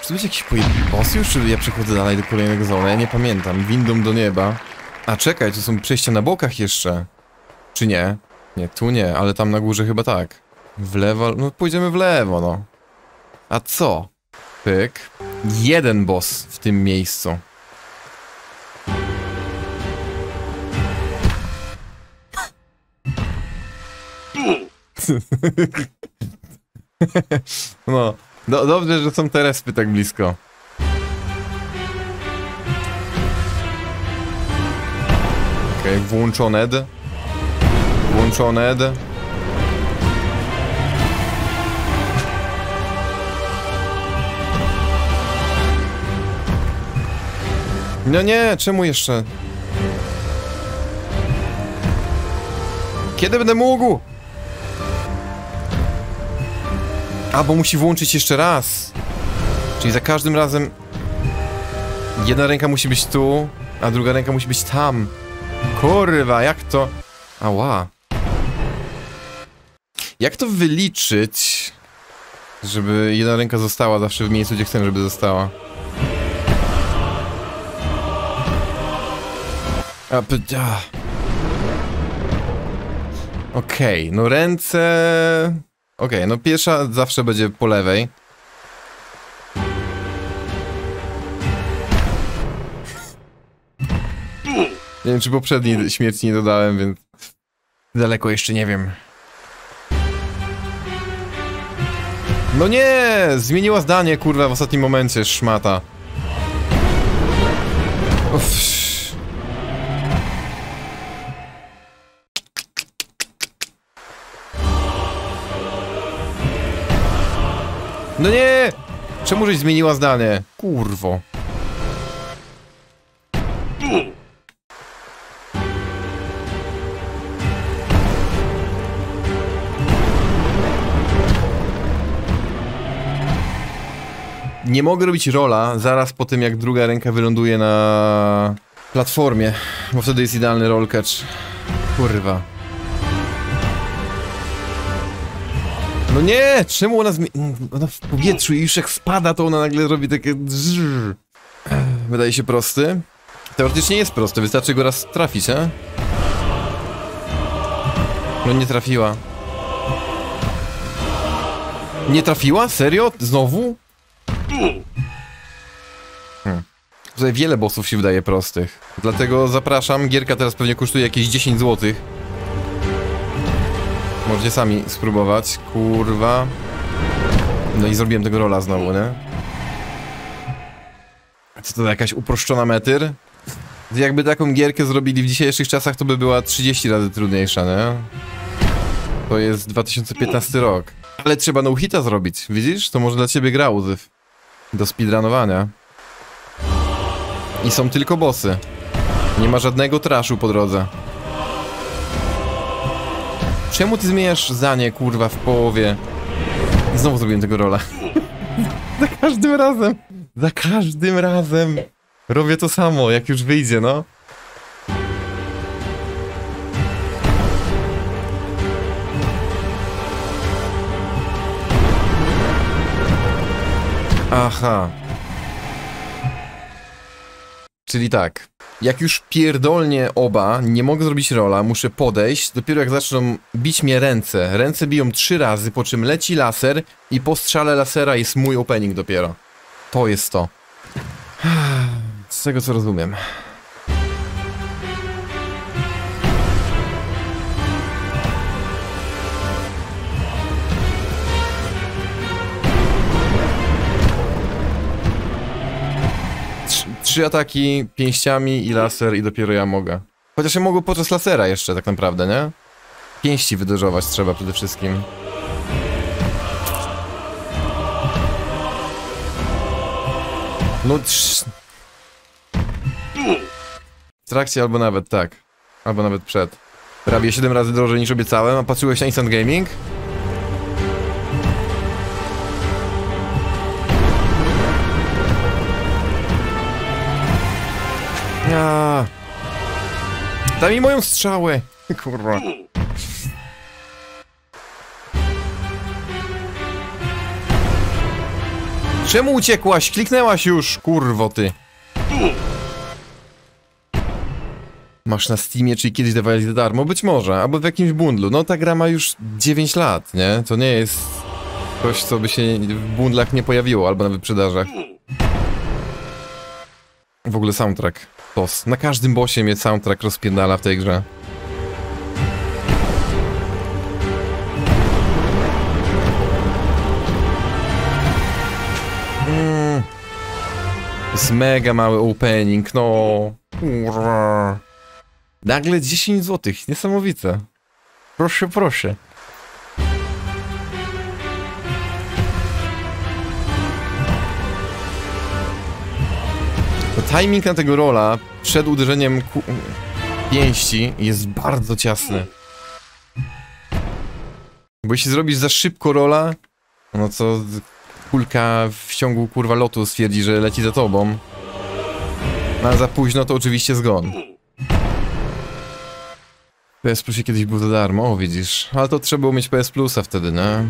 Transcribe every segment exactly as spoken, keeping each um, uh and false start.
to być jakiś boss już, czy ja przechodzę dalej do kolejnego zona? Ja nie pamiętam. Windą do nieba. A czekaj, tu są przejścia na bokach jeszcze. Czy nie? Nie, tu nie, ale tam na górze chyba tak. W lewo, no pójdziemy w lewo, no. A co? Pyk. Jeden boss w tym miejscu. No, do, dobrze, że są te respy tak blisko. Okej, okay, włączone. Włączone. No nie, czemu jeszcze? Kiedy będę mógł? A, bo musi włączyć jeszcze raz. Czyli za każdym razem jedna ręka musi być tu, a druga ręka musi być tam. Kurwa, jak to? Ała. Jak to wyliczyć, żeby jedna ręka została zawsze w miejscu, gdzie chcę, żeby została? A, a. Okej, okay, no ręce... Okej, okay, no pierwsza zawsze będzie po lewej. Nie wiem, czy poprzedniej śmierci nie dodałem, więc... Daleko jeszcze nie wiem. No nie! Zmieniła zdanie, kurwa, w ostatnim momencie, szmata. Uff. No nie! Czemu żeś zmieniła zdanie? Kurwo. Nie mogę robić rola zaraz po tym, jak druga ręka wyląduje na platformie, bo wtedy jest idealny roll catch. Kurwa. No nie! Czemu ona zmieni... Ona w powietrzu i już jak spada, to ona nagle robi takie... Wydaje się prosty. Teoretycznie jest prosty, wystarczy go raz trafić, a? No nie trafiła. Nie trafiła? Serio? Znowu? Hmm. Tutaj wiele bossów się wydaje prostych. Dlatego zapraszam, gierka teraz pewnie kosztuje jakieś dziesięć złotych. Możecie sami spróbować, kurwa. No i zrobiłem tego rola znowu, nie? Co to, jakaś uproszczona metyr? Jakby taką gierkę zrobili w dzisiejszych czasach, to by była trzydzieści razy trudniejsza, nie? To jest dwa tysiące piętnasty rok. Ale trzeba no hita zrobić, widzisz? To może dla ciebie gra, Uzyw. Do speedrunowania. I są tylko bossy. Nie ma żadnego trashu po drodze. Czemu ty zmieniasz zdanie, kurwa, w połowie? I znowu zrobiłem tego rola. Za każdym razem. Za każdym razem. Robię to samo, jak już wyjdzie, no. Aha. Czyli tak. Jak już pierdolnie oba, nie mogę zrobić rola, muszę podejść, dopiero jak zaczną bić mnie ręce. Ręce biją trzy razy, po czym leci laser i po strzale lasera jest mój opening dopiero. To jest to. Z tego co rozumiem. Trzy ataki pięściami i laser i dopiero ja mogę. Chociaż ja mogę podczas lasera jeszcze tak naprawdę, nie? Pięści wyderzować trzeba przede wszystkim. No trz... W trakcie albo nawet tak. Albo nawet przed. Prawie siedem razy drożej niż obiecałem, a patrzyłeś na Instant Gaming? Ja. Daj mi moją strzałę. Kurwa. Czemu uciekłaś? Kliknęłaś już, kurwo ty. Masz na Steamie, czyli kiedyś dawali za darmo? Być może, albo w jakimś bundlu. No ta gra ma już dziewięć lat, nie? To nie jest coś, co by się w bundlach nie pojawiło, albo na wyprzedażach. W ogóle soundtrack. Boss. Na każdym bossie mnie soundtrack rozpierdala w tej grze. Mm. Jest mega mały opening, no. Kurwa. Nagle dziesięć złotych, niesamowite. Proszę, proszę. To timing na tego rola przed uderzeniem ku... pięści jest bardzo ciasny. Bo jeśli zrobisz za szybko rola, no to kulka w ciągu kurwa lotu stwierdzi, że leci za tobą. A za późno to oczywiście zgon. P S Plusie kiedyś był za darmo, o widzisz. Ale to trzeba było mieć P S Plusa wtedy, nie?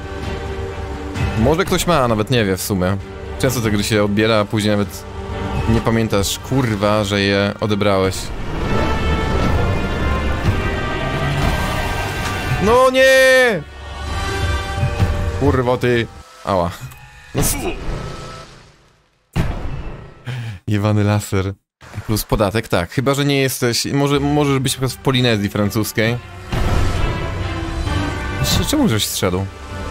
Może ktoś ma, a nawet nie wie w sumie. Często te gry się odbiera, a później nawet nie pamiętasz, kurwa, że je odebrałeś. No nie! Kurwa ty! Ała. No jebany laser. Plus podatek, tak. Chyba, że nie jesteś... Może możesz być w Polinezji francuskiej. Czemu żeś strzedł?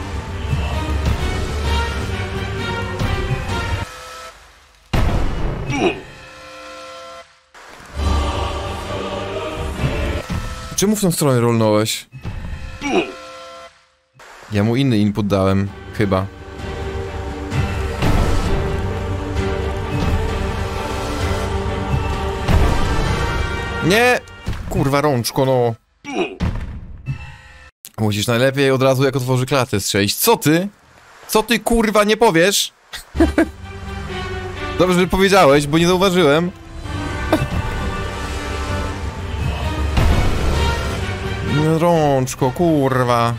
Czemu w tą stronę rolnąłeś? Ja mu inny input dałem, chyba. Nie! Kurwa rączko, no. Musisz najlepiej od razu jak otworzy klatę strzelić. Co ty? Co ty kurwa nie powiesz? Dobrze, że powiedziałeś, bo nie zauważyłem. Rączko, kurwa.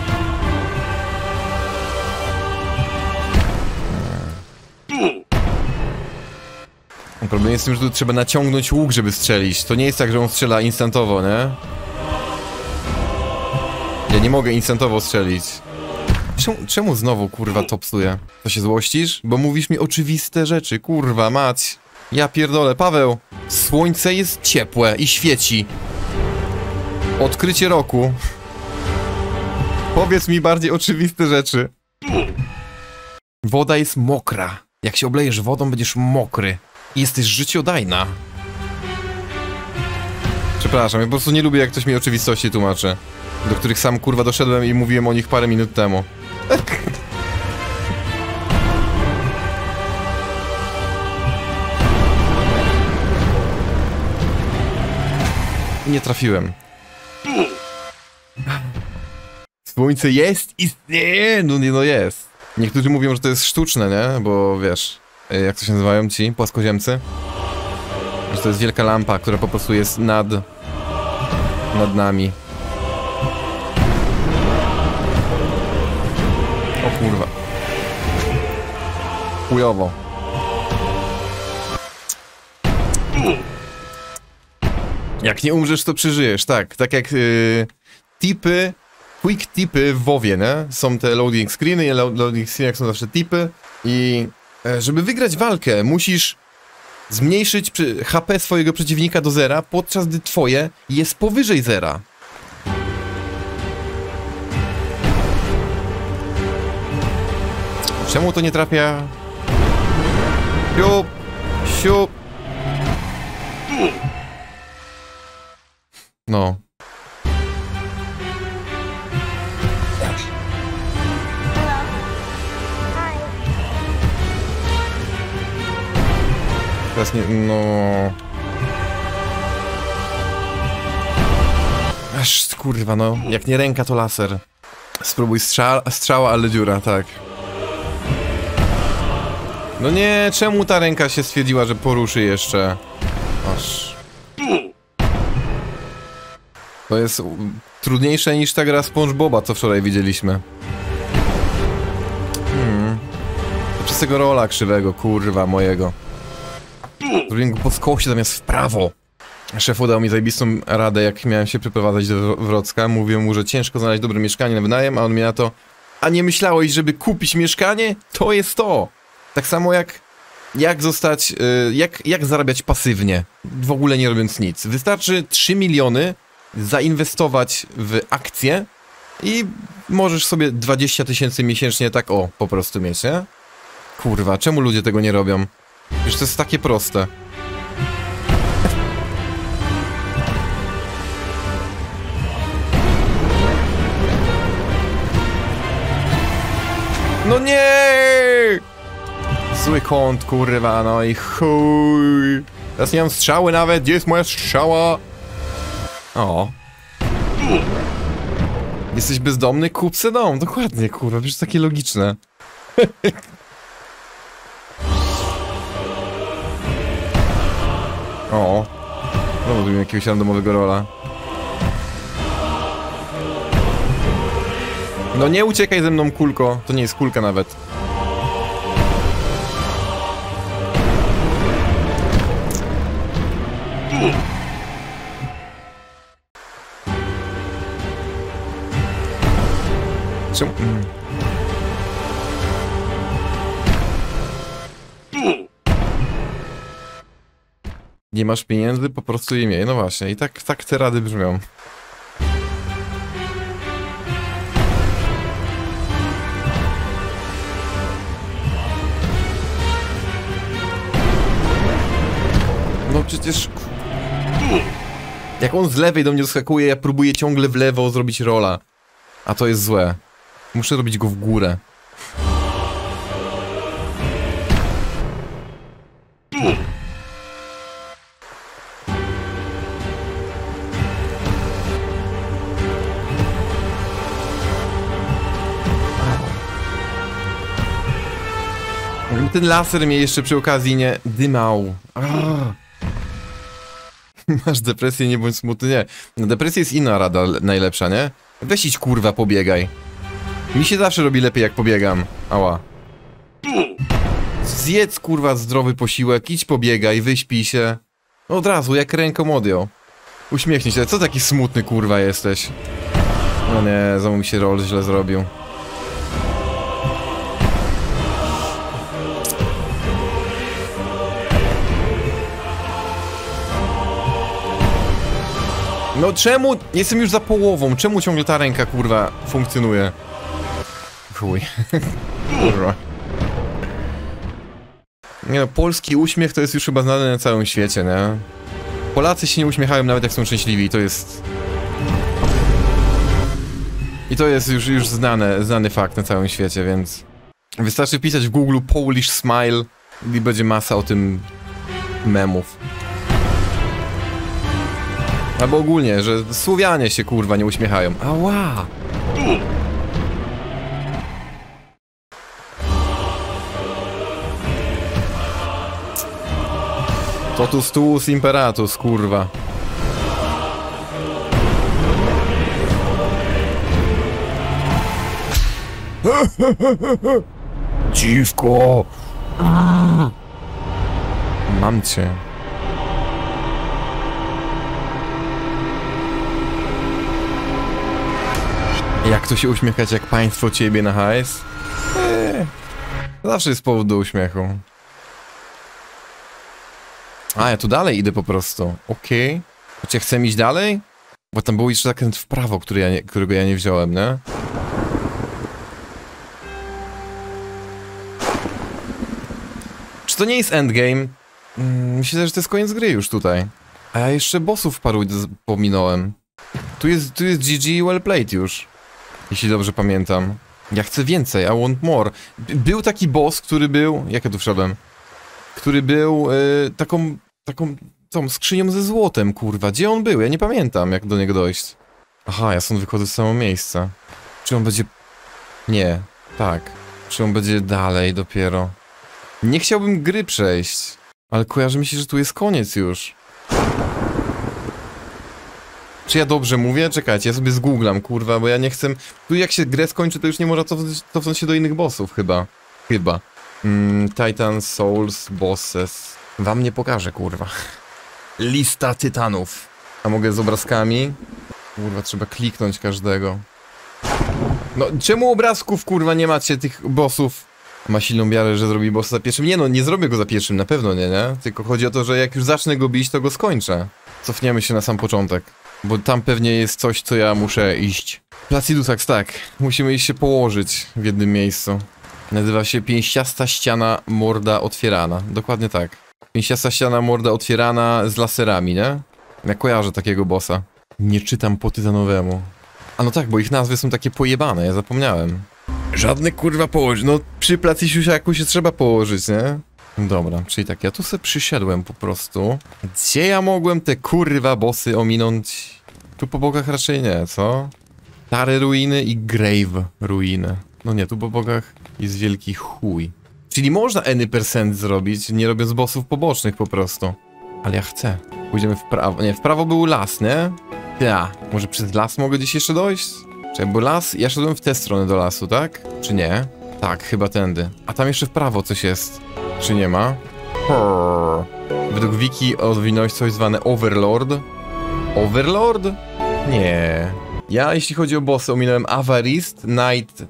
Problem jest w tym, że tu trzeba naciągnąć łuk, żeby strzelić. To nie jest tak, że on strzela instantowo, nie? Ja nie mogę instantowo strzelić. Czemu, czemu znowu, kurwa, to psuje? To się złościsz? Bo mówisz mi oczywiste rzeczy, kurwa, mać. Ja pierdolę, Paweł. Słońce jest ciepłe i świeci. Odkrycie roku. Powiedz mi bardziej oczywiste rzeczy. Woda jest mokra. Jak się oblejesz wodą, będziesz mokry. I jesteś życiodajna. Przepraszam, ja po prostu nie lubię, jak ktoś mi oczywistości tłumaczy. Do których sam kurwa doszedłem i mówiłem o nich parę minut temu. Nie trafiłem. Słońce jest, istnieje, no nie, no jest. Niektórzy mówią, że to jest sztuczne, nie? Bo wiesz, jak to się nazywają ci płaskoziemcy? Że to jest wielka lampa, która po prostu jest nad... nad nami. O kurwa. Chujowo. Jak nie umrzesz, to przeżyjesz, tak. Tak jak yy, tipy, quick tipy w WoWie, nie? Są te loading screeny, i loading screenach są zawsze tipy. I e, żeby wygrać walkę, musisz zmniejszyć H P swojego przeciwnika do zera, podczas gdy twoje jest powyżej zera. Czemu to nie trafia? Siup, siup. No. Teraz nie... no... Aż kurwa, no. Jak nie ręka, to laser. Spróbuj strzał, strzała, ale dziura, tak. No nie, czemu ta ręka się stwierdziła, że poruszy jeszcze? Aż... To jest trudniejsze niż ta gra SpongeBoba, co wczoraj widzieliśmy. Hmm. To przez tego rola krzywego, kurwa, mojego. Zrobiłem go po skosie zamiast w prawo. Szef dał mi zajebistą radę, jak miałem się przeprowadzać do Wrocka. Mówię mu, że ciężko znaleźć dobre mieszkanie na wynajem, a on mi na to: a nie myślałeś, żeby kupić mieszkanie? To jest to! Tak samo jak... Jak zostać... Yy, jak, jak zarabiać pasywnie, w ogóle nie robiąc nic. Wystarczy trzy miliony zainwestować w akcje i możesz sobie dwadzieścia tysięcy miesięcznie tak o, po prostu mieć, nie? Kurwa, czemu ludzie tego nie robią? Przecież to jest takie proste. No nie! Zły kąt, kurwa, no i chuj. Teraz nie mam strzały nawet, gdzie jest moja strzała? O. Jesteś bezdomny? Kup se dom, dokładnie, kurwa, przecież takie logiczne. O. Znowu zrobimy jakiegoś randomowego rola. No nie uciekaj ze mną, kulko. To nie jest kulka nawet. Czemu? Mm. Nie masz pieniędzy, po prostu je miej. No właśnie, i tak, tak te rady brzmią. No przecież... Jak on z lewej do mnie doskakuje, ja próbuję ciągle w lewo zrobić rola. A to jest złe. Muszę robić go w górę. Ten laser mnie jeszcze przy okazji nie dymał. Ah. Masz depresję, nie bądź smutny, nie. Na depresję jest inna rada najlepsza, nie? Weź idź, kurwa, pobiegaj. Mi się zawsze robi lepiej, jak pobiegam. Ała. Zjedz, kurwa, zdrowy posiłek, idź pobiegaj, wyśpij się. Od razu, jak rękomodio. Uśmiechnij się, co taki smutny, kurwa, jesteś? No nie, znowu mi się rol źle zrobił. No czemu? Jestem już za połową. Czemu ciągle ta ręka, kurwa, funkcjonuje? Chuj. Kurwa. Nie no, polski uśmiech to jest już chyba znany na całym świecie, nie? Polacy się nie uśmiechają nawet jak są szczęśliwi, to jest... I to jest już, już znane, znany fakt na całym świecie, więc... Wystarczy wpisać w Google Polish Smile i będzie masa o tym memów. Albo ogólnie, że Słowianie się, kurwa, nie uśmiechają. Ała! Totus tuus imperatus, kurwa. Dziwko! Mam cię. Jak to się uśmiechać, jak państwo ciebie na hajs? Eee, zawsze jest powód do uśmiechu. A, ja tu dalej idę po prostu. Okej. Okay. Chociaż chcę iść dalej? Bo tam był jeszcze zakręt w prawo, który ja nie, którego ja nie wziąłem, nie? Czy to nie jest endgame? Hmm, myślę, że to jest koniec gry już tutaj. A ja jeszcze bossów paru pominąłem. Tu jest, tu jest G G well played już. Jeśli dobrze pamiętam. Ja chcę więcej, I want more. Był taki boss, który był... Jak ja tu wszedłem? Który był yy, taką... Taką... tą skrzynią ze złotem, kurwa. Gdzie on był? Ja nie pamiętam, jak do niego dojść. Aha, ja stąd wychodzę z samo miejsca. Czy on będzie... Nie. Tak. Czy on będzie dalej dopiero? Nie chciałbym gry przejść. Ale kojarzy mi się, że tu jest koniec już. Czy ja dobrze mówię? Czekajcie, ja sobie zgooglam, kurwa, bo ja nie chcę... Tu jak się grę skończy, to już nie można cofnąć, cofnąć się do innych bossów, chyba. Chyba. Mm, Titan Souls Bosses. Wam nie pokażę, kurwa. Lista tytanów. A mogę z obrazkami? Kurwa, trzeba kliknąć każdego. No, czemu obrazków, kurwa, nie macie tych bossów? Ma silną wiarę, że zrobi bossa za pierwszym. Nie no, nie zrobię go za pierwszym, na pewno nie, nie? Tylko chodzi o to, że jak już zacznę go bić, to go skończę. Cofniemy się na sam początek. Bo tam pewnie jest coś, co ja muszę iść. Placidusax, tak. Musimy iść się położyć w jednym miejscu. Nazywa się Pięściasta ściana morda otwierana. Dokładnie tak. Pięściasta ściana morda otwierana z laserami, nie? Ja kojarzę takiego bossa. Nie czytam po tytanowemu. A no tak, bo ich nazwy są takie pojebane, ja zapomniałem. Żadne kurwa położyć. No przy Placisiusiaku się trzeba położyć, nie? Dobra, czyli tak, ja tu sobie przysiadłem po prostu. Gdzie ja mogłem te kurwa bossy ominąć? Tu po bokach raczej nie, co? Stare ruiny i Grave ruiny. No nie, tu po bokach jest wielki chuj. Czyli można any percent zrobić, nie robiąc bossów pobocznych po prostu. Ale ja chcę. Pójdziemy w prawo. Nie, w prawo był las, nie? Ja, może przez las mogę gdzieś jeszcze dojść? Czekaj, bo las, ja szedłem w tę stronę do lasu, tak? Czy nie? Tak, chyba tędy. A tam jeszcze w prawo coś jest. Czy nie ma? Brrr. Według wiki odwinąłeś coś zwane Overlord. Overlord? Nie. Ja, jeśli chodzi o bossy, ominąłem Avarist, Knight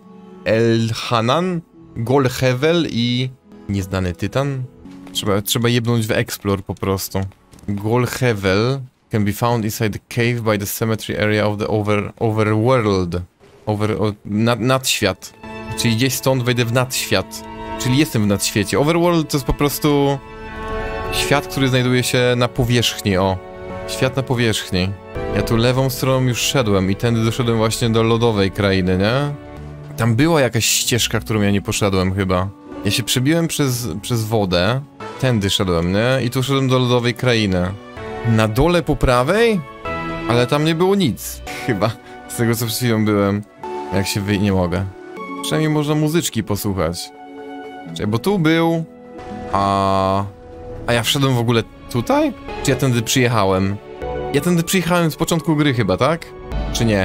Elhanan, Golhevel i nieznany tytan. Trzeba, trzeba jebnąć w Explore po prostu. Golhevel can be found inside the cave by the cemetery area of the over, overworld. Over, o, nad, nadświat. Czyli gdzieś stąd wejdę w nadświat. Czyli jestem w nadświecie. Overworld to jest po prostu świat, który znajduje się na powierzchni, o. Świat na powierzchni. Ja tu lewą stroną już szedłem i tędy doszedłem właśnie do lodowej krainy, nie? Tam była jakaś ścieżka, którą ja nie poszedłem chyba. Ja się przebiłem przez, przez wodę. Tędy szedłem, nie? I tu szedłem do lodowej krainy. Na dole po prawej? Ale tam nie było nic. Chyba. Z tego co przed chwilą byłem. Jak się wy... nie mogę. Przynajmniej można muzyczki posłuchać. Czekaj, bo tu był... A... A ja wszedłem w ogóle tutaj? Czy ja tędy przyjechałem? Ja tędy przyjechałem z początku gry chyba, tak? Czy nie?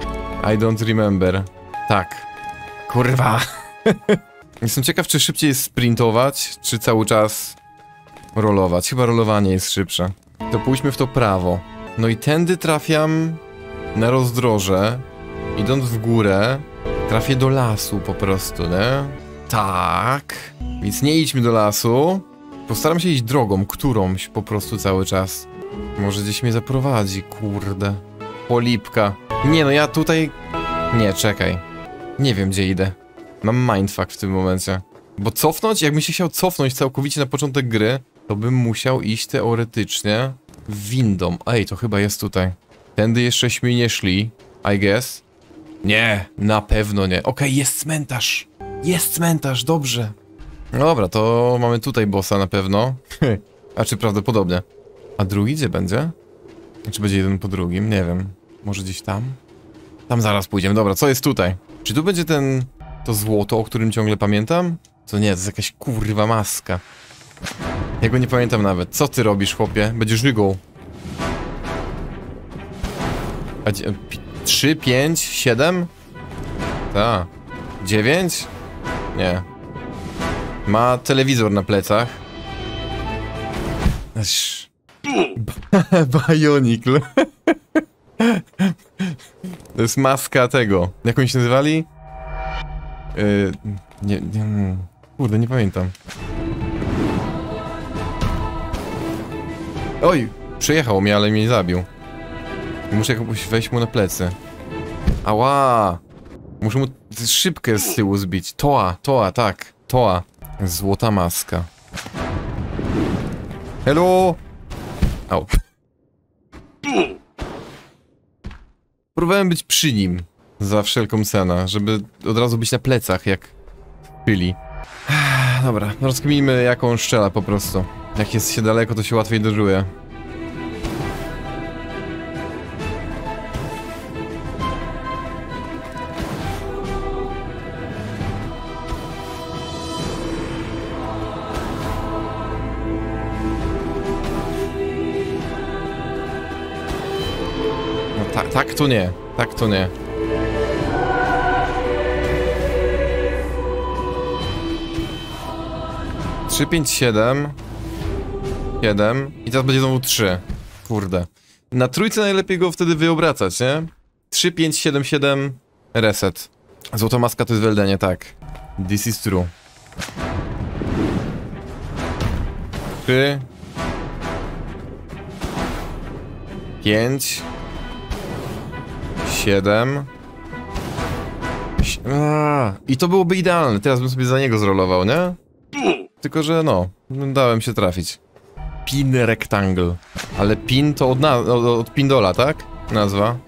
I don't remember. Tak. Kurwa. Jestem ciekaw, czy szybciej jest sprintować, czy cały czas rolować. Chyba rolowanie jest szybsze. To pójdźmy w to prawo. No i tędy trafiam na rozdroże. Idąc w górę, trafię do lasu po prostu, nie? Tak. Więc nie idźmy do lasu. Postaram się iść drogą, którąś po prostu cały czas. Może gdzieś mnie zaprowadzi, kurde. Polipka. Nie no, ja tutaj... Nie, czekaj. Nie wiem, gdzie idę. Mam mindfuck w tym momencie. Bo cofnąć? Jakbym się chciał cofnąć całkowicie na początek gry, to bym musiał iść teoretycznie windą. Ej, to chyba jest tutaj. Tędy jeszcześmy nie szli, I guess. Nie, na pewno nie. Okej, okay, jest cmentarz. Jest cmentarz, dobrze. No dobra, to mamy tutaj bossa na pewno. A czy prawdopodobnie. A drugi gdzie będzie? Czy będzie jeden po drugim? Nie wiem. Może gdzieś tam? Tam zaraz pójdziemy. Dobra, co jest tutaj? Czy tu będzie ten... to złoto, o którym ciągle pamiętam? Co nie, to jest jakaś kurwa maska. Ja go nie pamiętam nawet. Co ty robisz, chłopie? Będziesz żygą. A trzy, pięć, siedem? Ta. dziewięć? Nie. Ma telewizor na plecach. Bionicl. To jest maska tego. Jak oni się nazywali? Yy, nie, nie, kurde, nie pamiętam. Oj, przejechał mnie, ale mnie nie zabił. Muszę jakoś wejść mu na plecy. Ała! Muszę mu szybkę z tyłu zbić. Toa, toa, tak. Toa. Złota maska. Hello! Au. Próbowałem być przy nim. Za wszelką cenę, żeby od razu być na plecach, jak byli. Dobra, rozkminimy jaką on strzela po prostu. Jak jest się daleko, to się łatwiej dożuje. No tak, tak to nie, tak to nie. trzy, pięć, siedem. siedem. I teraz będzie znowu trzy. Kurde. Na trójce najlepiej go wtedy wyobracać, nie? trzy, pięć, siedem, siedem. Reset. Złota maska to jest w Eldenie, tak. This is true. trzy. pięć. siedem. I to byłoby idealne. Teraz bym sobie za niego zrolował, nie? Tylko, że no, dałem się trafić. Pin rectangle. Ale pin to od, na od, od pindola, tak? Nazwa.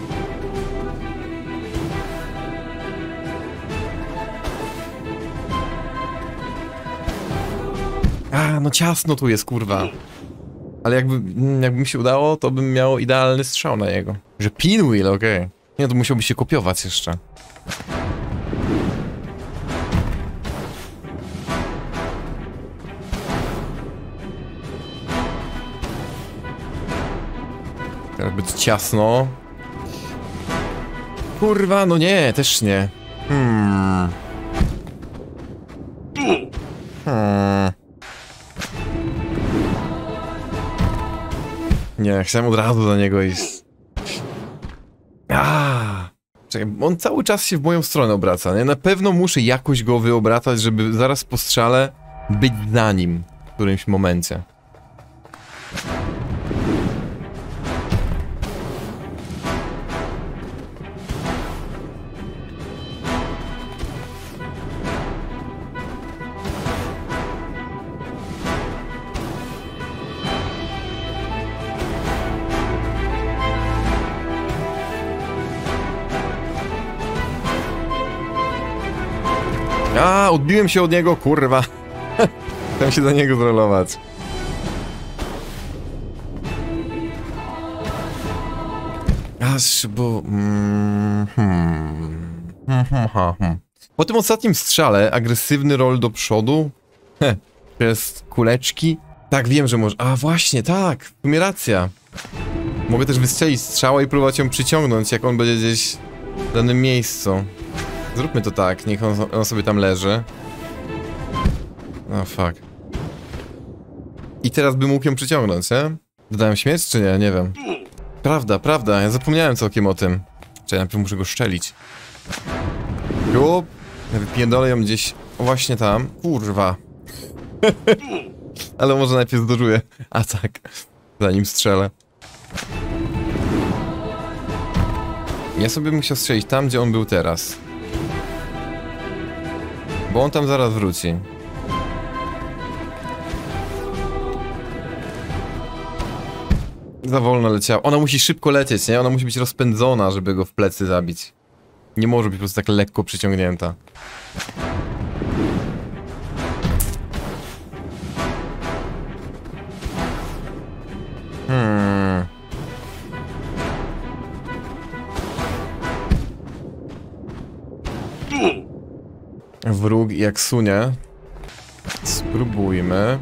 A, no ciasno tu jest, kurwa. Ale jakby, jakby mi się udało, to bym miał idealny strzał na jego. Że pinwheel, okej. Okay. Nie, to musiałby się kopiować jeszcze. Teraz być ciasno. Kurwa, no nie, też nie. Hmm. Hmm. Nie, chciałem od razu do niego iść. Aaa. Czekaj, on cały czas się w moją stronę obraca, nie? Na pewno muszę jakoś go wyobracać, żeby zaraz po strzale być za nim w którymś momencie. A, odbiłem się od niego, kurwa. Chciałem się do niego zrolować. Aż, bo... Mm, hmm, hmm, hmm, hmm. Po tym ostatnim strzale, agresywny roll do przodu. Heh, przez kuleczki. Tak, wiem, że może... A, właśnie, tak, w sumie racja. Mogę też wystrzelić strzała i próbować ją przyciągnąć, jak on będzie gdzieś w danym miejscu. Zróbmy to tak, niech on, on sobie tam leży. Oh fuck. I teraz bym mógł ją przyciągnąć, nie? Dodałem śmierć, czy nie? Nie wiem. Prawda, prawda, ja zapomniałem całkiem o tym. Czekaj, najpierw muszę go szczelić. Jup. Ja wypierdolę ją gdzieś... O, właśnie tam. Kurwa. Ale może najpierw zdążuję. A tak. Zanim strzelę. Ja sobie bym musiał strzelić tam, gdzie on był teraz. Bo on tam zaraz wróci. Za wolno leciała. Ona musi szybko lecieć, nie? Ona musi być rozpędzona, żeby go w plecy zabić. Nie może być po prostu tak lekko przyciągnięta. Hmm. Wróg jak sunie. Spróbujmy.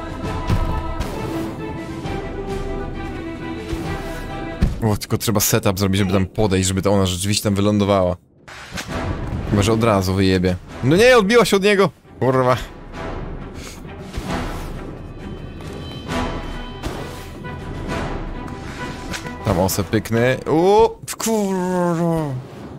O, tylko trzeba setup zrobić, żeby tam podejść, żeby to ona rzeczywiście tam wylądowała. Chyba, że od razu wyjebie. No nie, odbiła się od niego! Kurwa. Tam osę pyknę. O, kurwa.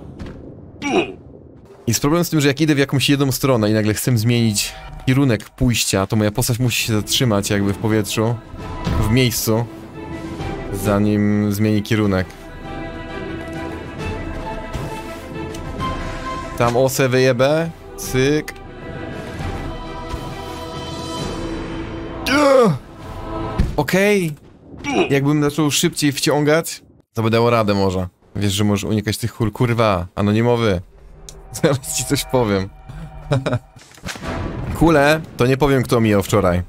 Jest problem z tym, że jak idę w jakąś jedną stronę i nagle chcę zmienić kierunek pójścia, to moja postać musi się zatrzymać jakby w powietrzu, w miejscu, zanim zmieni kierunek. Tam osę wyjebę. Cyk. Okej. Okay. Jakbym zaczął szybciej wciągać, to by dało radę może. Wiesz, że możesz unikać tych kul. Kurwa, anonimowy. Zaraz ci coś powiem. Kule, to nie powiem, kto mijał wczoraj.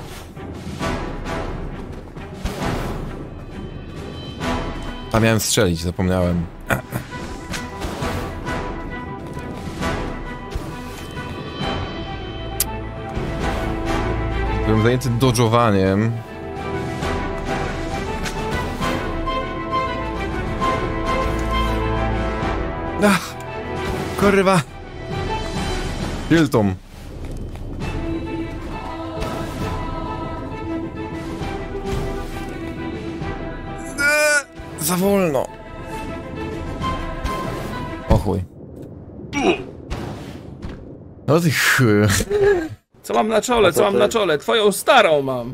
A miałem strzelić, zapomniałem. Byłem zajęty dodżowaniem. Ach, kurwa. Hilton. Za wolno. O chuj. No ty chuj. Co mam na czole, co mam na czole? Twoją starą mam.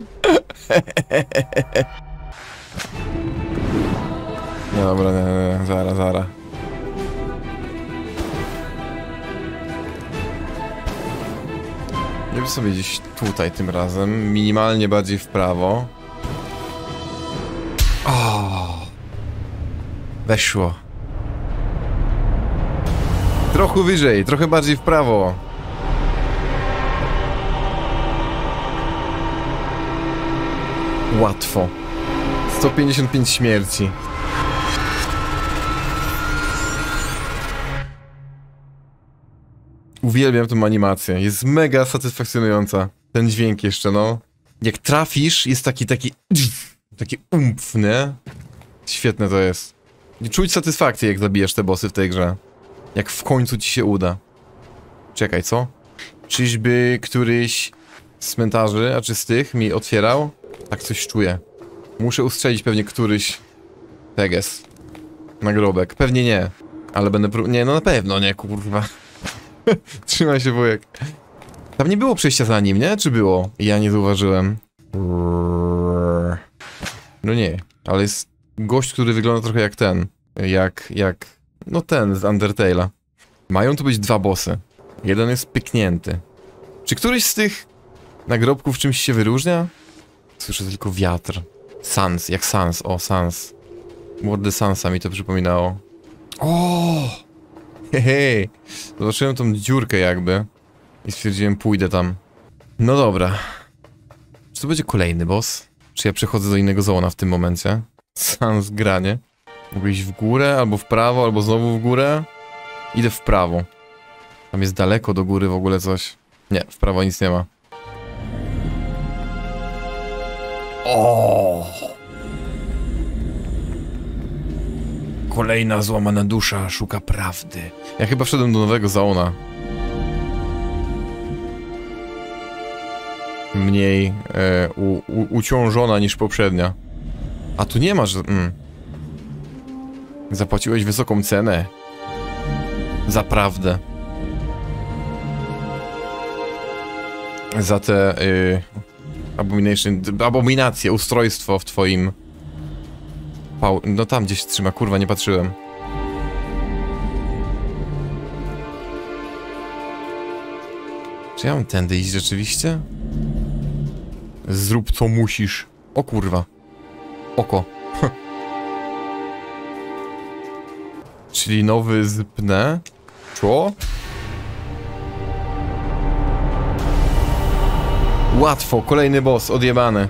No dobra, nie, nie, nie. Zara, zara. Ja bym sobie gdzieś tutaj tym razem, minimalnie bardziej w prawo. O, weszło. Trochę wyżej, trochę bardziej w prawo. Łatwo. sto pięćdziesiąt pięć śmierci. Uwielbiam tę animację, jest mega satysfakcjonująca. Ten dźwięk jeszcze, no. Jak trafisz, jest taki, taki... Taki umf, nie? Świetne to jest. Czuć satysfakcję, jak zabijasz te bossy w tej grze. Jak w końcu ci się uda. Czekaj, co? Czyżby któryś z cmentarzy, a czy z tych, mi otwierał? Tak coś czuję. Muszę ustrzelić pewnie któryś... Teges. Nagrobek. Pewnie nie. Ale będę prób... Nie, no na pewno nie, kurwa. Trzymaj się, wujek. Tam nie było przejścia za nim, nie? Czy było? Ja nie zauważyłem. No nie, ale jest gość, który wygląda trochę jak ten. Jak, jak... No ten z Undertale'a. Mają tu być dwa bossy. Jeden jest pyknięty. Czy któryś z tych nagrobków czymś się wyróżnia? Słyszę tylko wiatr. Sans, jak Sans, o Sans. Mordy Sansa mi to przypominało. O! Hej, zobaczyłem tą dziurkę jakby i stwierdziłem, pójdę tam. No dobra. Czy to będzie kolejny boss? Czy ja przechodzę do innego zona w tym momencie? Sans granie. Mogę iść w górę, albo w prawo, albo znowu w górę. Idę w prawo. Tam jest daleko do góry w ogóle coś. Nie, w prawo nic nie ma. O! Kolejna złamana dusza szuka prawdy. Ja chyba wszedłem do nowego zona. Mniej e, u, u, uciążona niż poprzednia. A tu nie masz... Mm. Zapłaciłeś wysoką cenę. Za prawdę. Za te... Y, abomination... Abominacje, ustrojstwo w twoim... Pał... No tam gdzieś trzyma, kurwa, nie patrzyłem. Czy ja mam tędy iść rzeczywiście? Zrób co musisz. O kurwa. Oko. Czyli nowy zpnę. Co? Łatwo, kolejny boss, odjebany.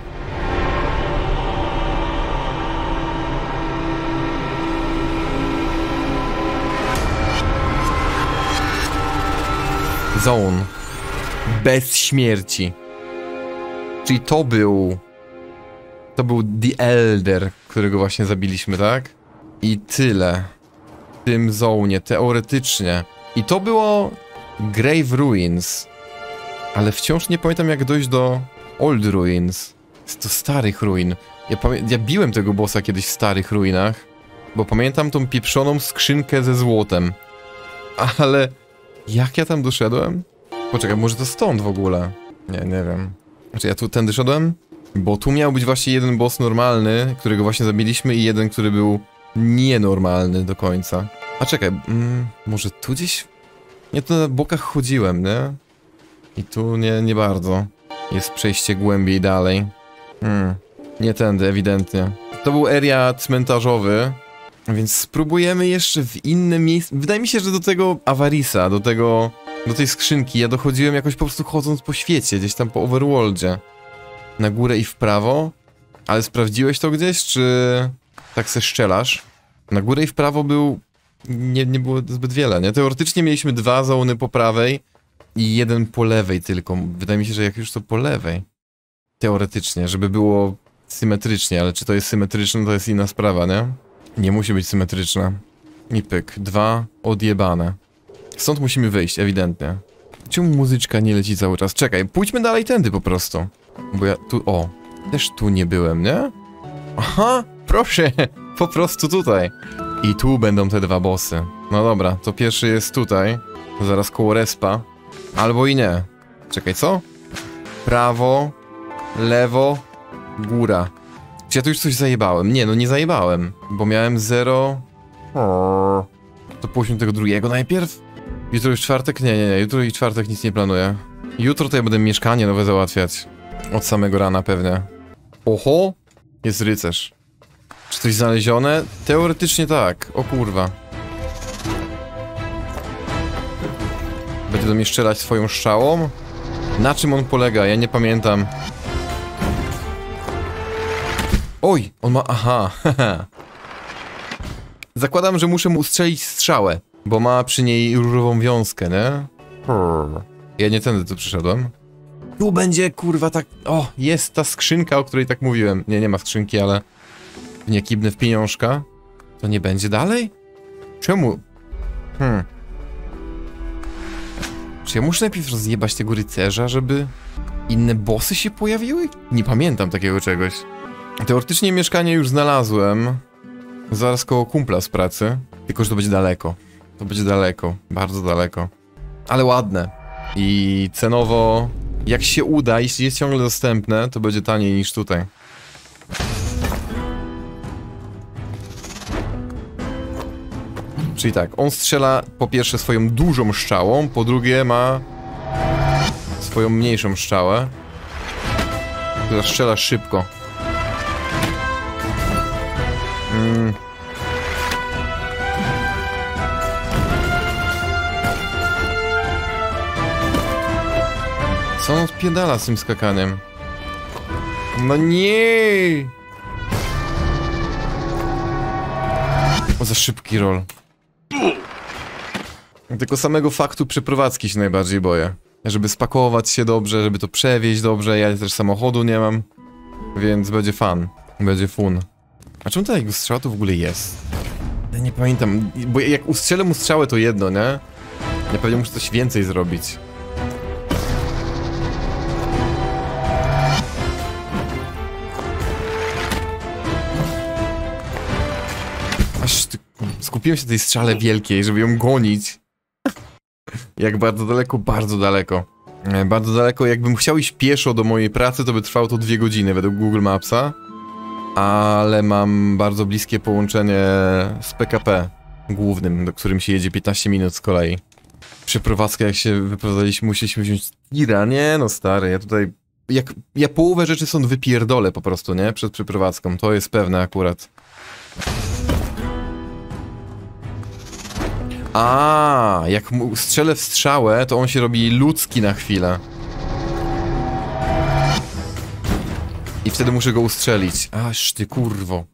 Zone. Bez śmierci. Czyli to był... To był The Elder, którego właśnie zabiliśmy, tak? I tyle. W tym zonie, teoretycznie. I to było... Grave Ruins. Ale wciąż nie pamiętam, jak dojść do Old Ruins. Jest to starych ruin. Ja, ja biłem tego bossa kiedyś w starych ruinach, bo pamiętam tą pieprzoną skrzynkę ze złotem. Ale... Jak ja tam doszedłem? Poczekaj, może to stąd w ogóle? Nie, nie wiem. Znaczy ja tu tędy szedłem? Bo tu miał być właśnie jeden boss normalny, którego właśnie zabiliśmy, i jeden, który był nienormalny do końca. A czekaj, mm, może tu gdzieś? Nie, tu na bokach chodziłem, nie? I tu nie, nie bardzo. Jest przejście głębiej dalej. Hmm, nie tędy, ewidentnie. To był area cmentarzowy, więc spróbujemy jeszcze w innym miejscu. Wydaje mi się, że do tego Avarisa, do tego... Do tej skrzynki ja dochodziłem jakoś po prostu chodząc po świecie, gdzieś tam po overworldzie. Na górę i w prawo. Ale sprawdziłeś to gdzieś, czy... Tak se szczelasz? Na górę i w prawo był... Nie, nie było zbyt wiele, nie? Teoretycznie mieliśmy dwa zony po prawej i jeden po lewej tylko. Wydaje mi się, że jak już to po lewej. Teoretycznie, żeby było symetrycznie, ale czy to jest symetryczne, to jest inna sprawa, nie? Nie musi być symetryczna. I pyk. Dwa odjebane. Stąd musimy wyjść, ewidentnie. Czemu muzyczka nie leci cały czas? Czekaj, pójdźmy dalej tędy po prostu. Bo ja tu... O, też tu nie byłem, nie? Aha, proszę, Po prostu tutaj. I tu będą te dwa bossy. No dobra, to pierwszy jest tutaj. To zaraz koło respa. Albo i nie. Czekaj, co? Prawo, lewo, góra. Czy ja tu już coś zajebałem? Nie, no nie zajebałem. Bo miałem zero... To pójdźmy tego drugiego najpierw? Jutro już czwartek? Nie, nie, nie. Jutro i czwartek nic nie planuję. Jutro to ja będę mieszkanie nowe załatwiać. Od samego rana pewnie. Oho! Jest rycerz. Czy coś znalezione? Teoretycznie tak. O kurwa. Będzie do mnie strzelać swoją strzałą? Na czym on polega? Ja nie pamiętam. Oj! On ma... Aha, haha. Zakładam, że muszę mu ustrzelić strzałę, bo ma przy niej różową wiązkę, nie? Ja nie tędy tu przyszedłem. Tu będzie, kurwa, tak... O, jest ta skrzynka, o której tak mówiłem. Nie, nie ma skrzynki, ale... Nie kibnę w pieniążka. To nie będzie dalej? Czemu? Hmm. Czy ja muszę najpierw rozjebać tego rycerza, żeby... inne bossy się pojawiły? Nie pamiętam takiego czegoś. Teoretycznie mieszkanie już znalazłem. Zaraz koło kumpla z pracy. Tylko, że to będzie daleko. To będzie daleko. Bardzo daleko. Ale ładne. I cenowo... Jak się uda, jeśli jest ciągle dostępne, to będzie taniej niż tutaj. Czyli tak, on strzela po pierwsze swoją dużą strzałą, po drugie ma swoją mniejszą strzałę, która strzela szybko. Mm. Co on odpierdala z tym skakaniem? No nie! O, za szybki roll. Tylko samego faktu przeprowadzki się najbardziej boję. Żeby spakować się dobrze, żeby to przewieźć dobrze, ja też samochodu nie mam. Więc będzie fun. Będzie fun. A czemu ta jego strzała to w ogóle jest? Ja nie pamiętam, bo jak ustrzelę mu strzałę to jedno, nie? Ja pewnie muszę coś więcej zrobić. Aż ty... skupiłem się na tej strzale wielkiej, żeby ją gonić. Jak bardzo daleko, bardzo daleko. Bardzo daleko, jakbym chciał iść pieszo do mojej pracy, to by trwało to dwie godziny według Google Mapsa. Ale mam bardzo bliskie połączenie z P K P głównym, do którym się jedzie piętnaście minut z kolei. Przeprowadzkę, jak się wyprowadzaliśmy, musieliśmy wziąć tira. Nie no stary, ja tutaj... Jak, ja połowę rzeczy stąd wypierdolę po prostu, nie? Przed przeprowadzką, to jest pewne akurat. A, jak mu strzelę w strzałę, to on się robi ludzki na chwilę. I wtedy muszę go ustrzelić. Aż ty kurwo.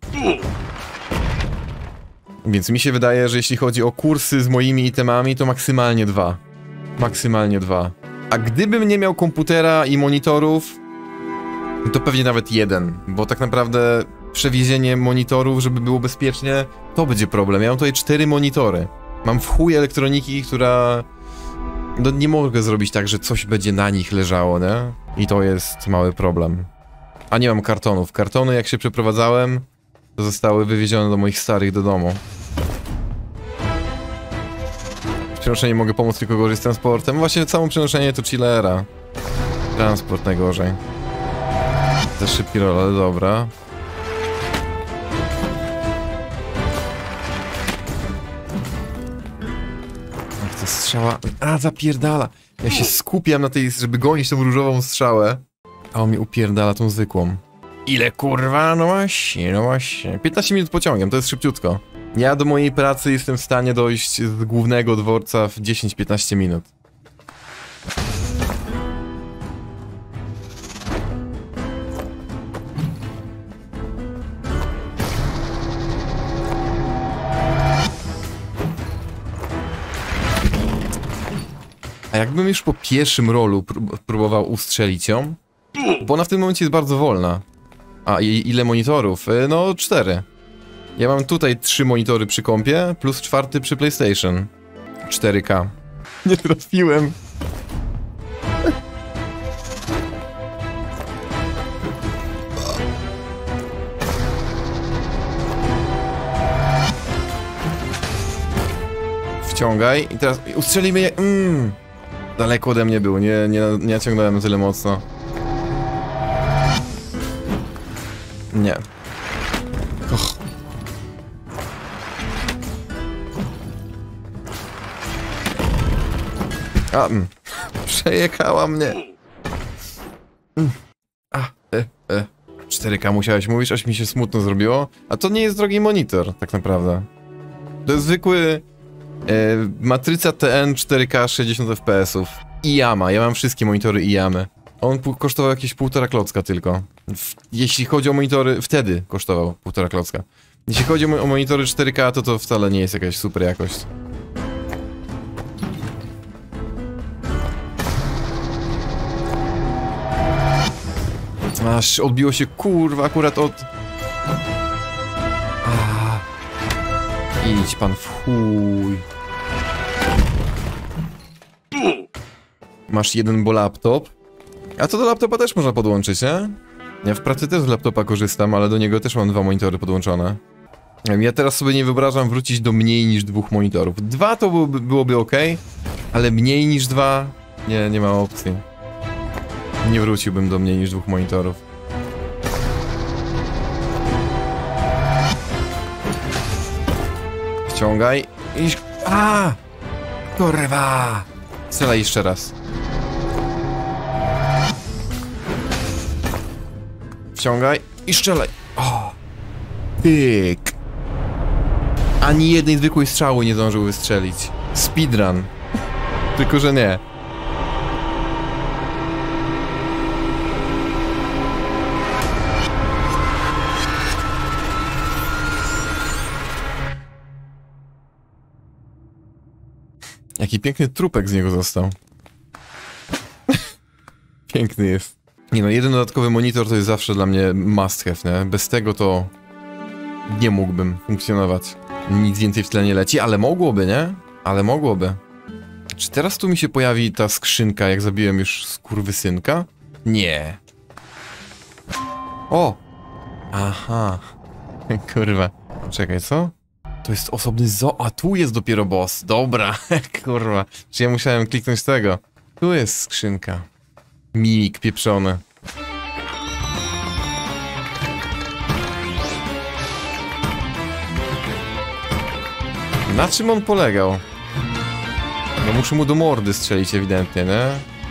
Więc mi się wydaje, że jeśli chodzi o kursy z moimi itemami, to maksymalnie dwa. Maksymalnie dwa. A gdybym nie miał komputera i monitorów, to pewnie nawet jeden. Bo tak naprawdę przewiezienie monitorów, żeby było bezpiecznie, to będzie problem. Ja mam tutaj cztery monitory. Mam w chuj elektroniki, która... No nie mogę zrobić tak, że coś będzie na nich leżało, nie? I to jest mały problem. A nie mam kartonów. Kartony, jak się przeprowadzałem, to zostały wywiezione do moich starych do domu. W przenoszeniu mogę pomóc tylko gorzej z transportem. Właśnie całe przenoszenie to chillera. Transport najgorzej. Za szybki roll, ale dobra. Ach, ta strzała... A, zapierdala! Ja się skupiam na tej, żeby gonić tą różową strzałę. A on mi upierdala tą zwykłą. Ile kurwa? No właśnie, no właśnie. piętnaście minut pociągiem, to jest szybciutko. Ja do mojej pracy jestem w stanie dojść z głównego dworca w dziesięć piętnaście minut. A jakbym już po pierwszym rolu prób próbował ustrzelić ją? Bo ona w tym momencie jest bardzo wolna. A i ile monitorów? No cztery. Ja mam tutaj trzy monitory przy kompie, plus czwarty przy PlayStation. cztery K. Nie trafiłem. Wciągaj i teraz ustrzelimy je. Mm. Daleko ode mnie był, nie, nie, nie naciągnąłem tyle mocno. Nie. Och. A, mm. Przejechała mnie. Mm. A, e, e. cztery K musiałeś mówić, aż mi się smutno zrobiło. A to nie jest drogi monitor, tak naprawdę. To jest zwykły e, matryca T N cztery K sześćdziesiąt F P S ów. I Yama, ja mam wszystkie monitory i Yamy. On kosztował jakieś półtora klocka tylko. W, jeśli chodzi o monitory, wtedy kosztował półtora klocka. Jeśli chodzi o, o monitory cztery K, to to wcale nie jest jakaś super jakość. Aż odbiło się, kurwa, akurat od... A. Idź pan w chuj. Masz jeden bo laptop. A to do laptopa też można podłączyć, nie? Ja w pracy też z laptopa korzystam, ale do niego też mam dwa monitory podłączone. Ja teraz sobie nie wyobrażam wrócić do mniej niż dwóch monitorów. Dwa to byłoby, byłoby ok, ale mniej niż dwa... Nie, nie ma opcji. Nie wróciłbym do mniej niż dwóch monitorów. Wciągaj i... A! Kurwa! Strzelaj jeszcze raz. Wciągaj i strzelaj. O! Pyk! Ani jednej zwykłej strzały nie zdążył wystrzelić. Speedrun. Tylko, że nie. Jaki piękny trupek z niego został. Piękny jest. Nie no, jeden dodatkowy monitor to jest zawsze dla mnie must have, nie? Bez tego to... nie mógłbym funkcjonować. Nic więcej w tle nie leci, ale mogłoby, nie? Ale mogłoby. Czy teraz tu mi się pojawi ta skrzynka, jak zabiłem już skurwysynka? Nie. O! Aha. Kurwa. Czekaj, co? To jest osobny zo... A tu jest dopiero boss. Dobra, kurwa. Czy ja musiałem kliknąć tego? Tu jest skrzynka. Mimik pieprzony. Na czym on polegał? No muszę mu do mordy strzelić ewidentnie, nie?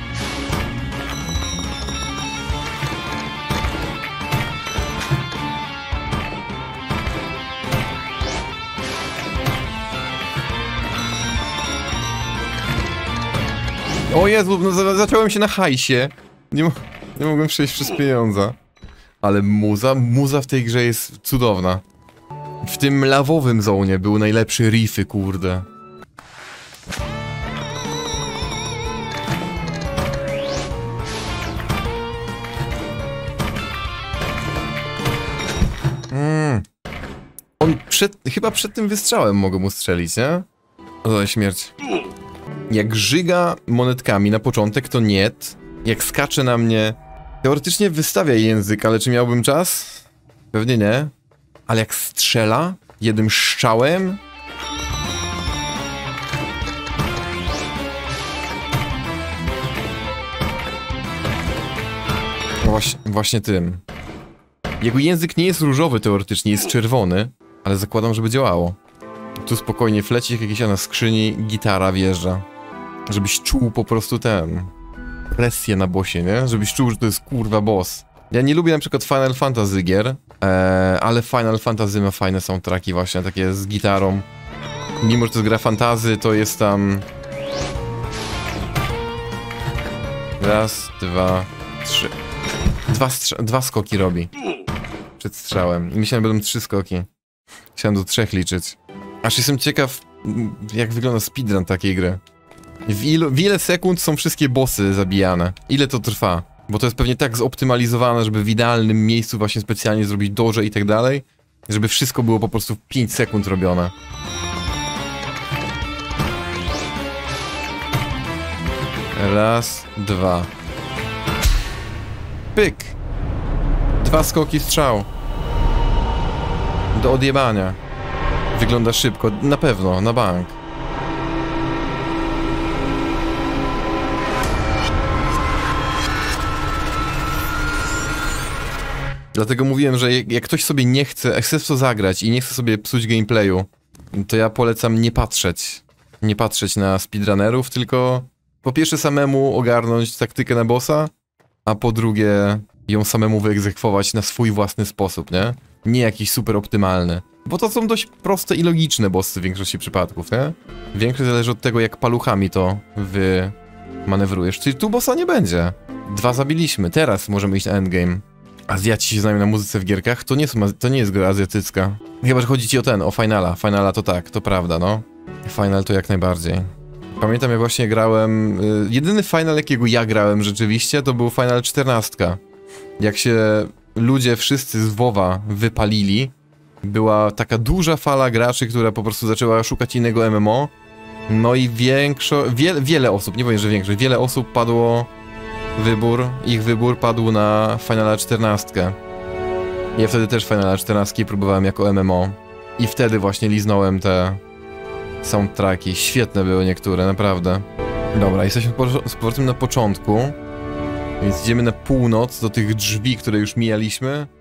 O Jezu, no za zacząłem się na hajsie. Nie, mo nie mogłem przejść przez pieniądze. Ale muza, muza w tej grze jest cudowna. W tym lawowym zonie był najlepszy riffy, kurde. Mm. On przed, chyba przed tym wystrzałem mogę mu strzelić, nie? O, śmierć. Jak żyga monetkami na początek, to nie. Jak skacze na mnie... Teoretycznie wystawia język, ale czy miałbym czas? Pewnie nie. Ale jak strzela jednym strzałem... Właśnie, właśnie tym. Jego język nie jest różowy teoretycznie, jest czerwony, ale zakładam, żeby działało. Tu spokojnie fleci jak jakieś na skrzyni, gitara wjeżdża. Żebyś czuł po prostu ten... presję na bossie, nie? Żebyś czuł, że to jest kurwa boss. Ja nie lubię na przykład Final Fantasy gier, ee, ale Final Fantasy ma fajne soundtracki właśnie, takie z gitarą. Mimo, że to jest gra fantasy, to jest tam... Raz, dwa, trzy... Dwa, dwa skoki robi. Przed strzałem. I myślałem, że będą trzy skoki. Chciałem do trzech liczyć. Aż jestem ciekaw, jak wygląda speedrun takiej gry. W, ilu, w ile sekund są wszystkie bossy zabijane? Ile to trwa? Bo to jest pewnie tak zoptymalizowane, żeby w idealnym miejscu właśnie specjalnie zrobić doże i tak dalej, żeby wszystko było po prostu w pięć sekund robione. Raz, dwa. Pyk! Dwa skoki strzał. Do odjebania. Wygląda szybko, na pewno, na bank. Dlatego mówiłem, że jak ktoś sobie nie chce, chce w to zagrać i nie chce sobie psuć gameplayu, to ja polecam nie patrzeć. Nie patrzeć na speedrunnerów, tylko po pierwsze samemu ogarnąć taktykę na bossa, a po drugie ją samemu wyegzekwować na swój własny sposób, nie? Nie jakiś super optymalny. Bo to są dość proste i logiczne bossy w większości przypadków, nie? Większość zależy od tego, jak paluchami to wymanewrujesz. Czyli tu bossa nie będzie. Dwa zabiliśmy, teraz możemy iść na endgame. Azjaci się znają na muzyce w gierkach? To nie, są, to nie jest gra azjatycka. Chyba, że chodzi ci o ten, o Finala. Finala to tak, to prawda, no. Final to jak najbardziej. Pamiętam, jak właśnie grałem... Y, jedyny Final, jakiego ja grałem rzeczywiście, to był Final czternaście. Jak się ludzie wszyscy z WoWa wypalili, była taka duża fala graczy, która po prostu zaczęła szukać innego M M O. No i większo... Wie, wiele osób, nie powiem, że większość, wiele osób padło... Wybór, ich wybór padł na Finala czternaście. Ja wtedy też Finala czternaście próbowałem jako M M O. I wtedy właśnie liznąłem te soundtracki. Świetne były niektóre, naprawdę. Dobra, jesteśmy z powrotem na początku. Więc idziemy na północ, do tych drzwi, które już mijaliśmy.